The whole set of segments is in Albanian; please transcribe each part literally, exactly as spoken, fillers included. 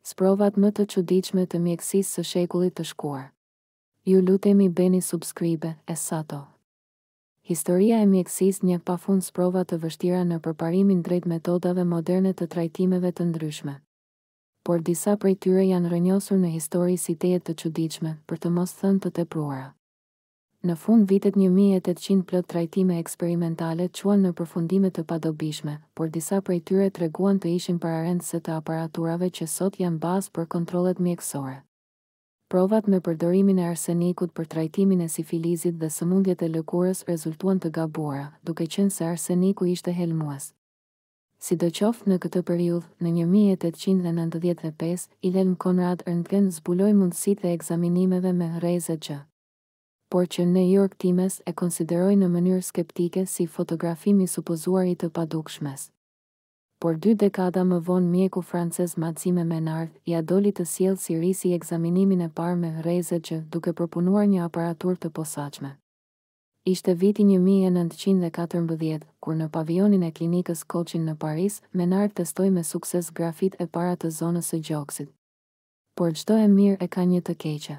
Sprovat më të çuditshme të mjekësisë së shekullit të shkuar. Ju lutemi bëni subscribe, Essato. Historia e mjekësisë një pafund sprova të vështira në përparimin drejt metodave moderne të trajtimeve të ndryshme. Por disa prej tyre janë rënjosur në histori si tejet të çuditshme, për të mos thënë të tepruara. Në fund vitet një mijë e tetëqind plot trajtime eksperimentale quan në përfundime të padobishme, por disa prej tyre treguan të ishin pararendëse të aparaturave që sot janë bazë për kontrollet mjekësore. Provat me përdorimin e arsenikut për trajtimin e sifilizit dhe sëmundjet e lëkurës rezultuan të gabuara, duke qenë se arseniku ishte helmues. Sidoqoftë në këtë periudhë, në një mijë e tetëqind e nëntëdhjetë e pesë, Wilhelm Conrad Röntgen zbuloi mundësitë e ekzaminimeve me rrezë G. Por që në New York Times e konsideroi në mënyrë skeptike si fotografimi supozuar i të padukshmes. Por dy dekada më vonë mjeku francez Maxime Menard ja doli të sjellë si risi ekzaminimin e parë me rrezë G, duke përpunuar një aparatur të posaçme. Ishte viti një mijë e nëntëqind e katërmbëdhjetë, kur në pavionin e klinikës Cochin në Paris, Menard testoi me sukses grafit e para të zonës së gjoksit. Por çdo e mirë e ka një të keqe.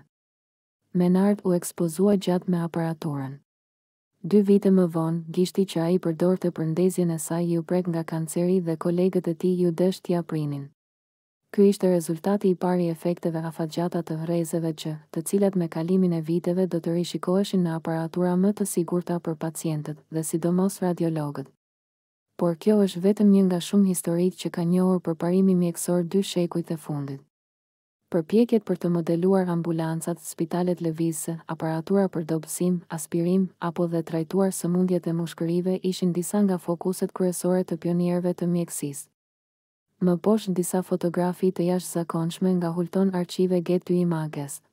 Menard u ekspozua gjatë me aparaturën. Dy vite më vonë, gishti që ai përdorte për ndezjen e saj ju prek nga kanceri dhe kolegët e tij ju desh t'ia prinin. Ky ishte rezultati i parë i efekteve afatgjata të rrezëve G, të cilat me kalimin e viteve do të rishikoheshin në aparatura më të sigurta për pacientët dhe sidomos radiologët. Por kjo është vetëm një nga shumë historitë që ka njohur përparimi mjekësor dy shekujt e fundit. Përpjekjet për të modeluar ambulancat, spitalet lëvizëse, aparatura për dobësim, aspirim, apo dhe trajtuar sëmundjet e mushkërive ishin disa nga fokuset kryesore të pionierëve të mjekësisë. Më poshtë disa fotografi të jashtëzakonshme nga Hulton Archive Get to Images.